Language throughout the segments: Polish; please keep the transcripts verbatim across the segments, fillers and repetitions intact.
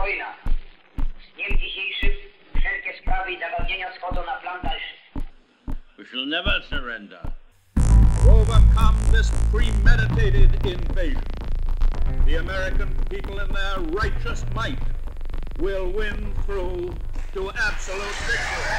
wojna. Z dniem dzisiejszym wszelkie sprawy i zagadnienia schodzą na plan dalszy. We shall never surrender. To overcome this premeditated invasion, the American people in their righteous might will win through to absolute victory.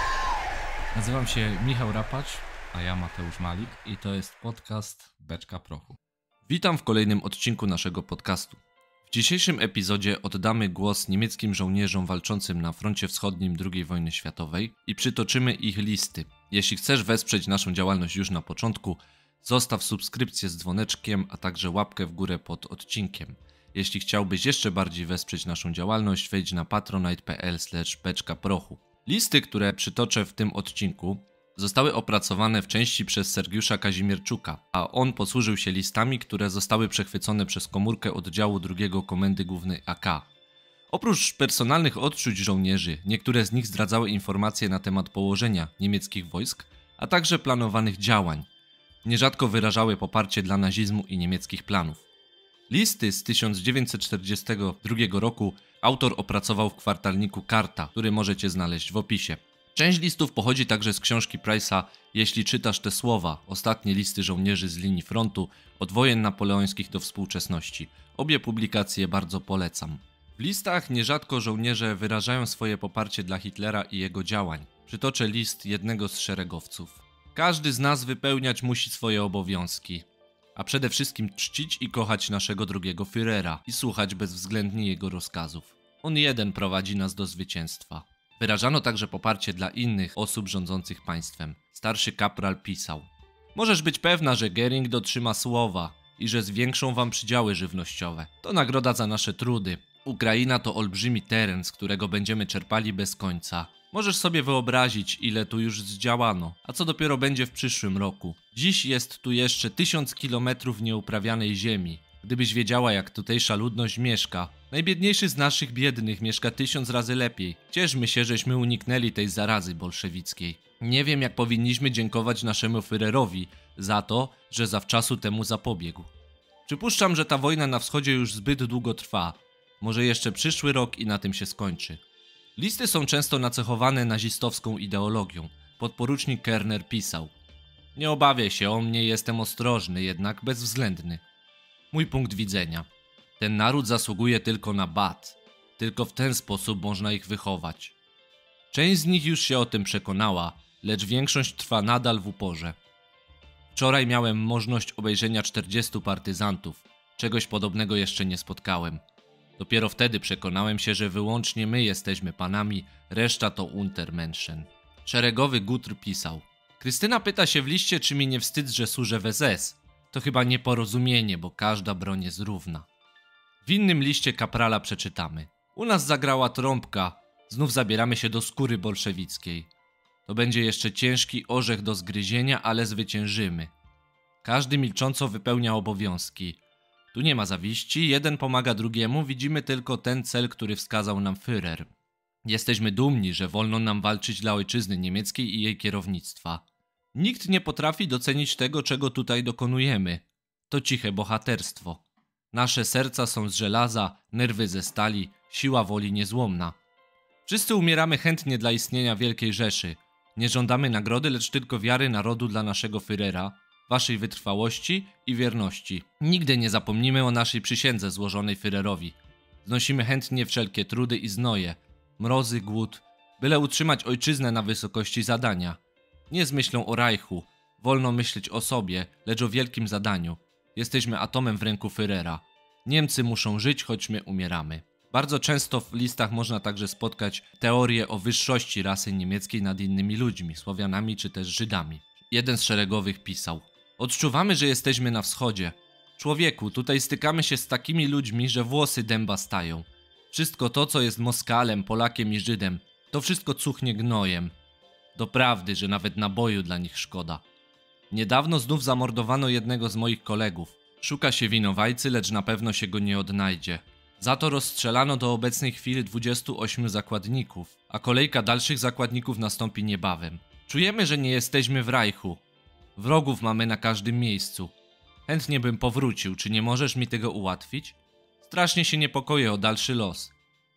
Nazywam się Michał Rapacz, a ja Mateusz Malik i to jest podcast Beczka Prochu. Witam w kolejnym odcinku naszego podcastu. W dzisiejszym epizodzie oddamy głos niemieckim żołnierzom walczącym na froncie wschodnim drugiej wojny światowej i przytoczymy ich listy. Jeśli chcesz wesprzeć naszą działalność już na początku, zostaw subskrypcję z dzwoneczkiem, a także łapkę w górę pod odcinkiem. Jeśli chciałbyś jeszcze bardziej wesprzeć naszą działalność, wejdź na patronite.pl slash beczka prochu. Listy, które przytoczę w tym odcinku, zostały opracowane w części przez Sergiusza Kazimierczuka, a on posłużył się listami, które zostały przechwycone przez komórkę oddziału drugiego Komendy Głównej A K. Oprócz personalnych odczuć żołnierzy, niektóre z nich zdradzały informacje na temat położenia niemieckich wojsk, a także planowanych działań. Nierzadko wyrażały poparcie dla nazizmu i niemieckich planów. Listy z tysiąc dziewięćset czterdziestego drugiego roku autor opracował w kwartalniku Karta, który możecie znaleźć w opisie. Część listów pochodzi także z książki Price'a Jeśli czytasz te słowa, ostatnie listy żołnierzy z linii frontu, od wojen napoleońskich do współczesności. Obie publikacje bardzo polecam. W listach nierzadko żołnierze wyrażają swoje poparcie dla Hitlera i jego działań. Przytoczę list jednego z szeregowców. Każdy z nas wypełniać musi swoje obowiązki, a przede wszystkim czcić i kochać naszego drugiego Führera i słuchać bezwzględnie jego rozkazów. On jeden prowadzi nas do zwycięstwa. Wyrażano także poparcie dla innych osób rządzących państwem. Starszy kapral pisał: możesz być pewna, że Göring dotrzyma słowa i że zwiększą wam przydziały żywnościowe. To nagroda za nasze trudy. Ukraina to olbrzymi teren, z którego będziemy czerpali bez końca. Możesz sobie wyobrazić, ile tu już zdziałano, a co dopiero będzie w przyszłym roku. Dziś jest tu jeszcze tysiąc kilometrów nieuprawianej ziemi. Gdybyś wiedziała, jak tutejsza ludność mieszka. Najbiedniejszy z naszych biednych mieszka tysiąc razy lepiej. Cieszmy się, żeśmy uniknęli tej zarazy bolszewickiej. Nie wiem, jak powinniśmy dziękować naszemu Führerowi za to, że zawczasu temu zapobiegł. Przypuszczam, że ta wojna na wschodzie już zbyt długo trwa. Może jeszcze przyszły rok i na tym się skończy. Listy są często nacechowane nazistowską ideologią. Podporucznik Kerner pisał: nie obawiaj się o mnie, jestem ostrożny, jednak bezwzględny. Mój punkt widzenia. Ten naród zasługuje tylko na bat. Tylko w ten sposób można ich wychować. Część z nich już się o tym przekonała, lecz większość trwa nadal w uporze. Wczoraj miałem możliwość obejrzenia czterdziestu partyzantów. Czegoś podobnego jeszcze nie spotkałem. Dopiero wtedy przekonałem się, że wyłącznie my jesteśmy panami, reszta to Untermenschen. Szeregowy Gutr pisał: Krystyna pyta się w liście, czy mi nie wstyd, że służę w S S. To chyba nieporozumienie, bo każda broń jest równa. W innym liście kaprala przeczytamy: u nas zagrała trąbka, znów zabieramy się do skóry bolszewickiej. To będzie jeszcze ciężki orzech do zgryzienia, ale zwyciężymy. Każdy milcząco wypełnia obowiązki. Tu nie ma zawiści, jeden pomaga drugiemu, widzimy tylko ten cel, który wskazał nam Führer. Jesteśmy dumni, że wolno nam walczyć dla ojczyzny niemieckiej i jej kierownictwa. Nikt nie potrafi docenić tego, czego tutaj dokonujemy. To ciche bohaterstwo. Nasze serca są z żelaza, nerwy ze stali, siła woli niezłomna. Wszyscy umieramy chętnie dla istnienia Wielkiej Rzeszy. Nie żądamy nagrody, lecz tylko wiary narodu dla naszego Führera, waszej wytrwałości i wierności. Nigdy nie zapomnimy o naszej przysiędze złożonej Führerowi. Znosimy chętnie wszelkie trudy i znoje, mrozy, głód, byle utrzymać ojczyznę na wysokości zadania. Nie z myślą o Reichu, wolno myśleć o sobie, lecz o wielkim zadaniu. Jesteśmy atomem w ręku Führera. Niemcy muszą żyć, choć my umieramy. Bardzo często w listach można także spotkać teorię o wyższości rasy niemieckiej nad innymi ludźmi, Słowianami czy też Żydami. Jeden z szeregowych pisał: odczuwamy, że jesteśmy na wschodzie. Człowieku, tutaj stykamy się z takimi ludźmi, że włosy dęba stają. Wszystko to, co jest Moskalem, Polakiem i Żydem, to wszystko cuchnie gnojem. Doprawdy, że nawet naboju dla nich szkoda. Niedawno znów zamordowano jednego z moich kolegów. Szuka się winowajcy, lecz na pewno się go nie odnajdzie. Za to rozstrzelano do obecnej chwili dwudziestu ośmiu zakładników, a kolejka dalszych zakładników nastąpi niebawem. Czujemy, że nie jesteśmy w Reichu. Wrogów mamy na każdym miejscu. Chętnie bym powrócił, czy nie możesz mi tego ułatwić? Strasznie się niepokoję o dalszy los.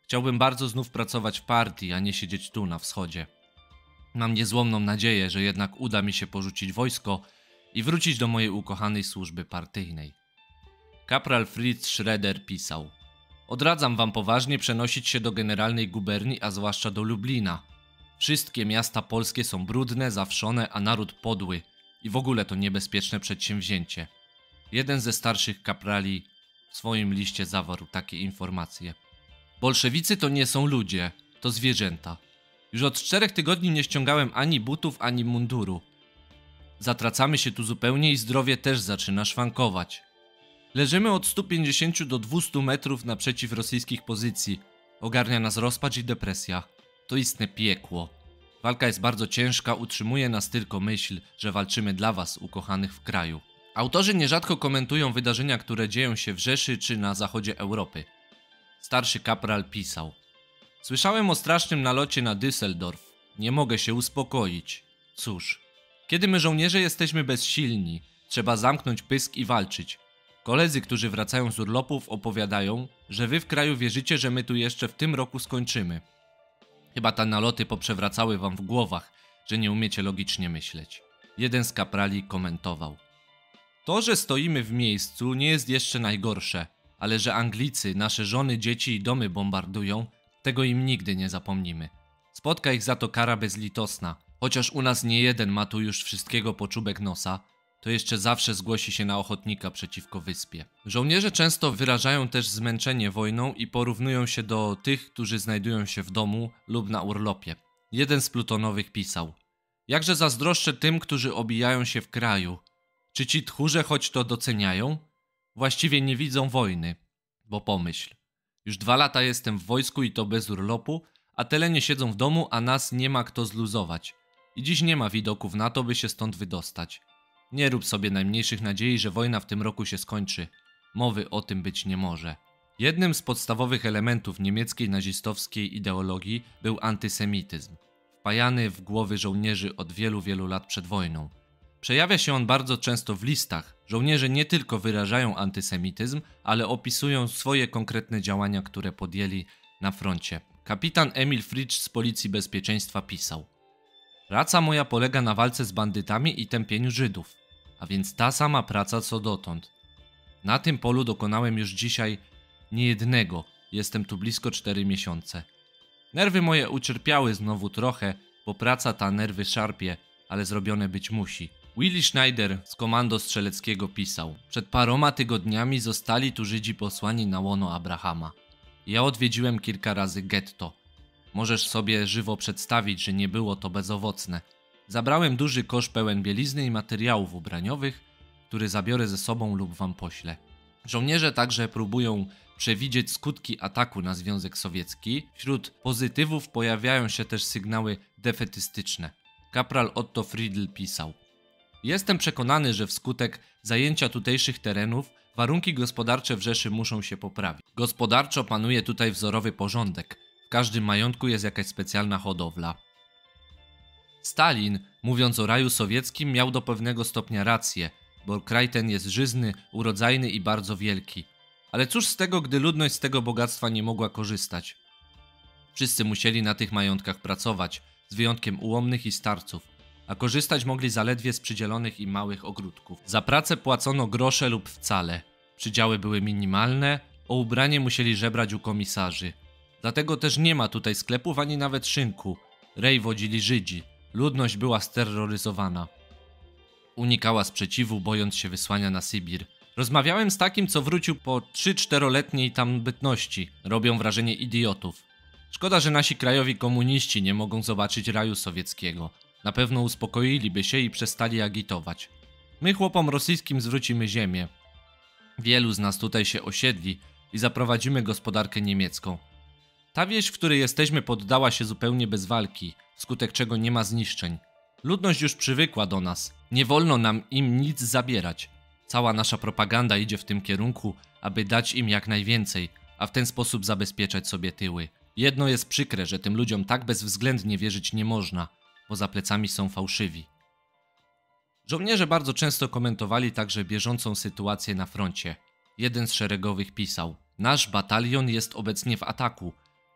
Chciałbym bardzo znów pracować w partii, a nie siedzieć tu na wschodzie. Mam niezłomną nadzieję, że jednak uda mi się porzucić wojsko i wrócić do mojej ukochanej służby partyjnej. Kapral Fritz Schroeder pisał: odradzam wam poważnie przenosić się do generalnej guberni, a zwłaszcza do Lublina. Wszystkie miasta polskie są brudne, zawszone, a naród podły i w ogóle to niebezpieczne przedsięwzięcie. Jeden ze starszych kaprali w swoim liście zawarł takie informacje. Bolszewicy to nie są ludzie, to zwierzęta. Już od czterech tygodni nie ściągałem ani butów, ani munduru. Zatracamy się tu zupełnie i zdrowie też zaczyna szwankować. Leżymy od stu pięćdziesięciu do dwustu metrów naprzeciw rosyjskich pozycji. Ogarnia nas rozpacz i depresja. To istne piekło. Walka jest bardzo ciężka, utrzymuje nas tylko myśl, że walczymy dla was, ukochanych w kraju. Autorzy nierzadko komentują wydarzenia, które dzieją się w Rzeszy czy na zachodzie Europy. Starszy kapral pisał: słyszałem o strasznym nalocie na Düsseldorf. Nie mogę się uspokoić. Cóż, kiedy my żołnierze jesteśmy bezsilni, trzeba zamknąć pysk i walczyć. Koledzy, którzy wracają z urlopów, opowiadają, że wy w kraju wierzycie, że my tu jeszcze w tym roku skończymy. Chyba te naloty poprzewracały wam w głowach, że nie umiecie logicznie myśleć. Jeden z kaprali komentował: to, że stoimy w miejscu, nie jest jeszcze najgorsze, ale że Anglicy nasze żony, dzieci i domy bombardują, tego im nigdy nie zapomnimy. Spotka ich za to kara bezlitosna. Chociaż u nas nie jeden ma tu już wszystkiego po czubek nosa, to jeszcze zawsze zgłosi się na ochotnika przeciwko wyspie. Żołnierze często wyrażają też zmęczenie wojną i porównują się do tych, którzy znajdują się w domu lub na urlopie. Jeden z plutonowych pisał: jakże zazdroszczę tym, którzy obijają się w kraju. Czy ci tchórze choć to doceniają? Właściwie nie widzą wojny. Bo pomyśl, już dwa lata jestem w wojsku i to bez urlopu, a tyle nie siedzą w domu, a nas nie ma kto zluzować. I dziś nie ma widoków na to, by się stąd wydostać. Nie rób sobie najmniejszych nadziei, że wojna w tym roku się skończy. Mowy o tym być nie może. Jednym z podstawowych elementów niemieckiej nazistowskiej ideologii był antysemityzm, wpajany w głowy żołnierzy od wielu, wielu lat przed wojną. Przejawia się on bardzo często w listach. Żołnierze nie tylko wyrażają antysemityzm, ale opisują swoje konkretne działania, które podjęli na froncie. Kapitan Emil Fritsch z Policji Bezpieczeństwa pisał: praca moja polega na walce z bandytami i tępieniu Żydów, a więc ta sama praca co dotąd. Na tym polu dokonałem już dzisiaj niejednego, jestem tu blisko cztery miesiące. Nerwy moje ucierpiały znowu trochę, bo praca ta nerwy szarpie, ale zrobione być musi. Willy Schneider z komando strzeleckiego pisał: przed paroma tygodniami zostali tu Żydzi posłani na łono Abrahama. Ja odwiedziłem kilka razy getto. Możesz sobie żywo przedstawić, że nie było to bezowocne. Zabrałem duży kosz pełen bielizny i materiałów ubraniowych, który zabiorę ze sobą lub wam poślę. Żołnierze także próbują przewidzieć skutki ataku na Związek Sowiecki. Wśród pozytywów pojawiają się też sygnały defetystyczne. Kapral Otto Friedl pisał: jestem przekonany, że wskutek zajęcia tutejszych terenów warunki gospodarcze w Rzeszy muszą się poprawić. Gospodarczo panuje tutaj wzorowy porządek. W każdym majątku jest jakaś specjalna hodowla. Stalin, mówiąc o raju sowieckim, miał do pewnego stopnia rację, bo kraj ten jest żyzny, urodzajny i bardzo wielki. Ale cóż z tego, gdy ludność z tego bogactwa nie mogła korzystać? Wszyscy musieli na tych majątkach pracować, z wyjątkiem ułomnych i starców, a korzystać mogli zaledwie z przydzielonych im małych ogródków. Za pracę płacono grosze lub wcale. Przydziały były minimalne, o ubranie musieli żebrać u komisarzy. Dlatego też nie ma tutaj sklepów ani nawet szynku. Rej wodzili Żydzi. Ludność była steroryzowana. Unikała sprzeciwu, bojąc się wysłania na Sybir. Rozmawiałem z takim, co wrócił po trzy-czteroletniej tam bytności. Robią wrażenie idiotów. Szkoda, że nasi krajowi komuniści nie mogą zobaczyć raju sowieckiego. Na pewno uspokoiliby się i przestali agitować. My chłopom rosyjskim zwrócimy ziemię. Wielu z nas tutaj się osiedli i zaprowadzimy gospodarkę niemiecką. Ta wieś, w której jesteśmy, poddała się zupełnie bez walki, wskutek czego nie ma zniszczeń. Ludność już przywykła do nas. Nie wolno nam im nic zabierać. Cała nasza propaganda idzie w tym kierunku, aby dać im jak najwięcej, a w ten sposób zabezpieczać sobie tyły. Jedno jest przykre, że tym ludziom tak bezwzględnie wierzyć nie można, bo za plecami są fałszywi. Żołnierze bardzo często komentowali także bieżącą sytuację na froncie. Jeden z szeregowych pisał: nasz batalion jest obecnie w ataku.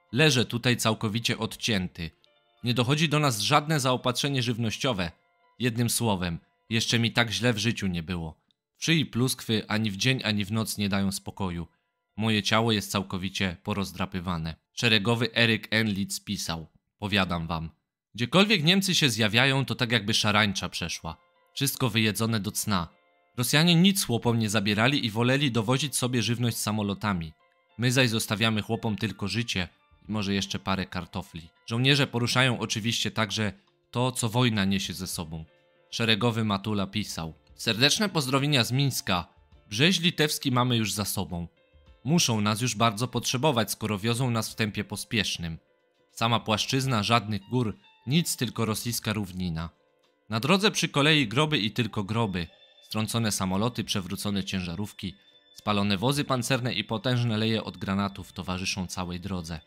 Leżę tutaj całkowicie odcięty. Nie dochodzi do nas żadne zaopatrzenie żywnościowe. Jednym słowem, jeszcze mi tak źle w życiu nie było. Wszy i pluskwy ani w dzień, ani w noc nie dają spokoju. Moje ciało jest całkowicie porozdrapywane. Szeregowy Eryk Enlitz pisał. Powiadam wam. Gdziekolwiek Niemcy się zjawiają, to tak jakby szarańcza przeszła. Wszystko wyjedzone do cna. Rosjanie nic chłopom nie zabierali i woleli dowozić sobie żywność samolotami. My zaś zostawiamy chłopom tylko życie i może jeszcze parę kartofli. Żołnierze poruszają oczywiście także to, co wojna niesie ze sobą. Szeregowy Matula pisał. Serdeczne pozdrowienia z Mińska. Brzeź litewski mamy już za sobą. Muszą nas już bardzo potrzebować, skoro wiozą nas w tempie pospiesznym. Sama płaszczyzna, żadnych gór, nic, tylko rosyjska równina. Na drodze przy kolei groby i tylko groby. Strącone samoloty, przewrócone ciężarówki, spalone wozy pancerne i potężne leje od granatów towarzyszą całej drodze.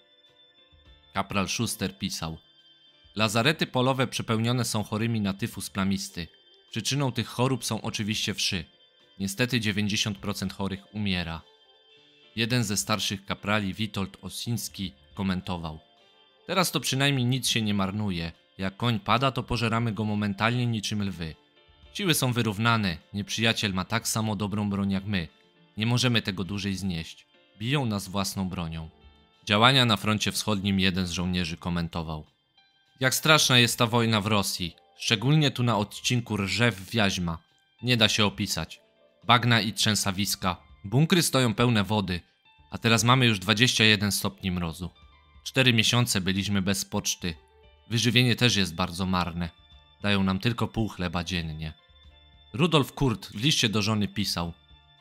Kapral Schuster pisał. Lazarety polowe przepełnione są chorymi na tyfus plamisty. Przyczyną tych chorób są oczywiście wszy. Niestety dziewięćdziesiąt procent chorych umiera. Jeden ze starszych kaprali, Witold Osiński, komentował. Teraz to przynajmniej nic się nie marnuje. Jak koń pada, to pożeramy go momentalnie niczym lwy. Siły są wyrównane. Nieprzyjaciel ma tak samo dobrą broń jak my. Nie możemy tego dłużej znieść. Biją nas własną bronią. Działania na froncie wschodnim jeden z żołnierzy komentował. Jak straszna jest ta wojna w Rosji. Szczególnie tu na odcinku Rżew-Wiaźma. Nie da się opisać. Bagna i trzęsawiska. Bunkry stoją pełne wody. A teraz mamy już dwadzieścia jeden stopni mrozu. Cztery miesiące byliśmy bez poczty. Wyżywienie też jest bardzo marne. Dają nam tylko pół chleba dziennie. Rudolf Kurt w liście do żony pisał.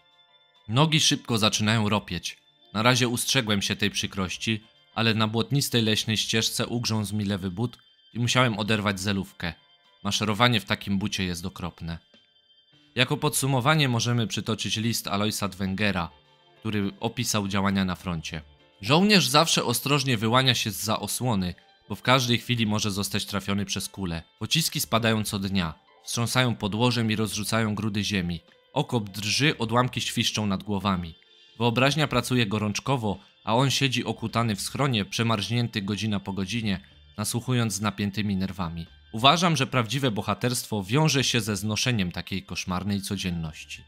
Nogi szybko zaczynają ropieć. Na razie ustrzegłem się tej przykrości, ale na błotnistej leśnej ścieżce ugrzązł mi lewy but i musiałem oderwać zelówkę. Maszerowanie w takim bucie jest okropne. Jako podsumowanie możemy przytoczyć list Aloisa Dwengera, który opisał działania na froncie. Żołnierz zawsze ostrożnie wyłania się zza osłony, bo w każdej chwili może zostać trafiony przez kulę. Pociski spadają co dnia, wstrząsają podłożem i rozrzucają grudy ziemi. Okop drży, odłamki świszczą nad głowami. Wyobraźnia pracuje gorączkowo, a on siedzi okutany w schronie, przemarznięty godzina po godzinie, nasłuchując z napiętymi nerwami. Uważam, że prawdziwe bohaterstwo wiąże się ze znoszeniem takiej koszmarnej codzienności.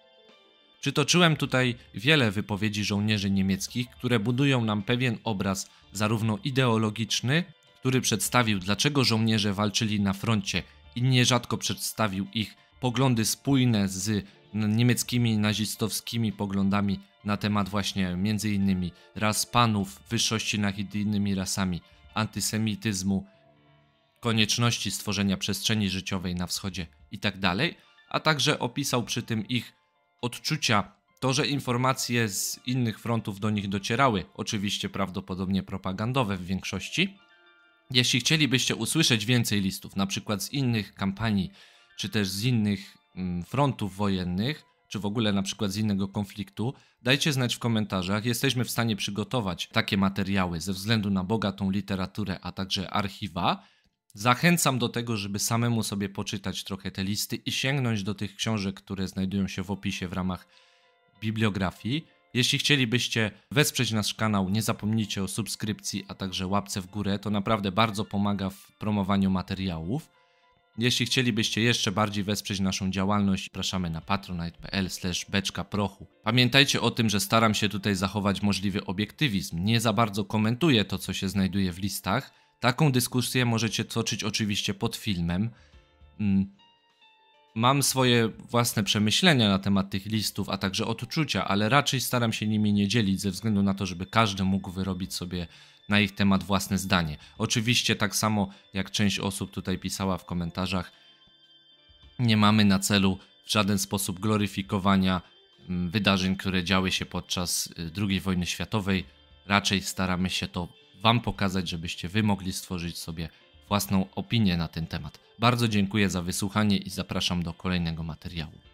Przytoczyłem tutaj wiele wypowiedzi żołnierzy niemieckich, które budują nam pewien obraz zarówno ideologiczny, który przedstawił, dlaczego żołnierze walczyli na froncie i nierzadko przedstawił ich poglądy spójne z niemieckimi nazistowskimi poglądami na temat właśnie między innymi ras panów, wyższości nad innymi rasami, antysemityzmu, konieczności stworzenia przestrzeni życiowej na wschodzie itd., a także opisał przy tym ich odczucia, to, że informacje z innych frontów do nich docierały, oczywiście prawdopodobnie propagandowe w większości. Jeśli chcielibyście usłyszeć więcej listów, na przykład z innych kampanii, czy też z innych mm, frontów wojennych, czy w ogóle na przykład z innego konfliktu, dajcie znać w komentarzach. Jesteśmy w stanie przygotować takie materiały ze względu na bogatą literaturę, a także archiwa. Zachęcam do tego, żeby samemu sobie poczytać trochę te listy i sięgnąć do tych książek, które znajdują się w opisie w ramach bibliografii. Jeśli chcielibyście wesprzeć nasz kanał, nie zapomnijcie o subskrypcji, a także łapce w górę. To naprawdę bardzo pomaga w promowaniu materiałów. Jeśli chcielibyście jeszcze bardziej wesprzeć naszą działalność, zapraszamy na patronite kropka pl slash beczka prochu. Pamiętajcie o tym, że staram się tutaj zachować możliwy obiektywizm. Nie za bardzo komentuję to, co się znajduje w listach. Taką dyskusję możecie toczyć oczywiście pod filmem. Mam swoje własne przemyślenia na temat tych listów, a także odczucia, ale raczej staram się nimi nie dzielić ze względu na to, żeby każdy mógł wyrobić sobie na ich temat własne zdanie. Oczywiście tak samo jak część osób tutaj pisała w komentarzach, nie mamy na celu w żaden sposób gloryfikowania wydarzeń, które działy się podczas drugiej wojny światowej. Raczej staramy się to wam pokazać, żebyście wy mogli stworzyć sobie własną opinię na ten temat. Bardzo dziękuję za wysłuchanie i zapraszam do kolejnego materiału.